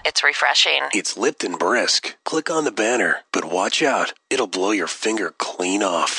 It's refreshing. It's Lipton Brisk. Click on the banner, but watch out. It'll blow your finger clean off.